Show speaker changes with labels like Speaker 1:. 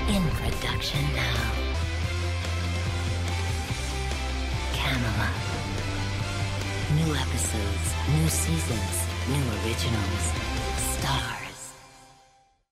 Speaker 1: In production now. Camelot. New episodes, new seasons, new originals. Starz.